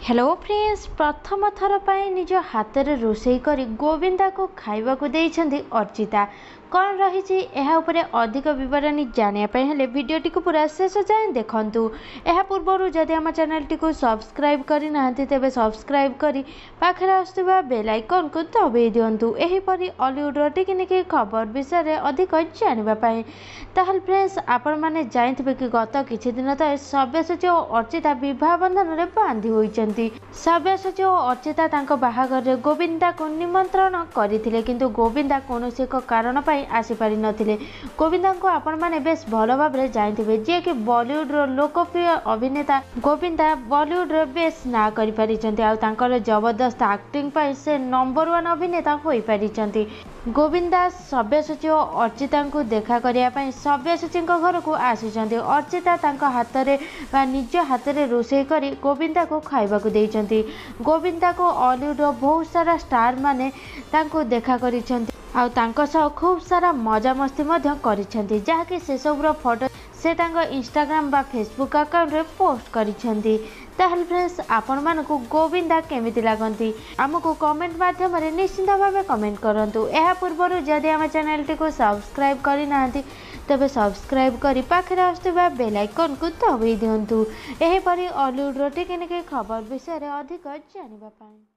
Hello friends, प्रथम थर पर निज हाथ में रोषे कर गोविंदा को खाइबा को देइछन्ती अर्चिता। कौन रही अधिक बरणी जानापी हेले भिडटी को पूरा शेष जाए देखूँ। यह पूर्व जदि आम चैनल टी सब्सक्राइब करना तेज सब्सक्राइब कर पाखे आसुवा बेल आइकन को दबाई दिंतु। यहीपरि हॉलीवुड टिकी खबर विषय में अधिक जानापी। ताहल फ्रेंड्स, आपण मैंने जानते कि गत किछि दिन तले सब्यसाची और अर्चिता विवाह बंधन में बांधि होइछन्ती। सब्यसाची और अर्चिता तांको बाहाघर गोविंदा को निमंत्रण करथिले, किंतु गोविंदा कौनसी एक कारण आसी पारि नथिले। गोविंदा को आपण माने बेस भल भाव में जानते जे कि बॉलीवुड लोकप्रिय अभिनेता गोविंदा बॉलीवुड बेस ना करि परिचंती। आ तांकर जबरदस्त एक्टिंग पाई से नंबर 1 अभिनेता होई परिचंती। गोविंदा सब्यसाची और अर्चिता को देखा करने सब्यसाची घर को आसीचंती। अर्चिता तांको हाथ में निज हाथ में रोषे कर गोविंदा को खाइबा को देइचंती। गोविंदा को हॉलीवुड बहुत सारा स्टार माने तांको देखा करिसंती आ तांको सह खूब सारा मजा मस्ती करिसंती, जहाँकि से सबुर फोटो से तांको इंस्टाग्राम बा फेसबुक अकाउंट रे पोस्ट करिसंती। ताहल फ्रेंड्स, आपण मानकु गोविंदा केमिति लागंती आमको कमेंट माध्यम रे निश्चित भाव कमेंट करंतु। एहा पूर्व जदि आम चैनल टी को सब्सक्राइब करना तेज सब्सक्राइब कर पाखे आसुवा बेल आइकन को दबाई दिंतु। यहीपरि हॉलीवुड टिकी खबर विषय में अधिक जानापी।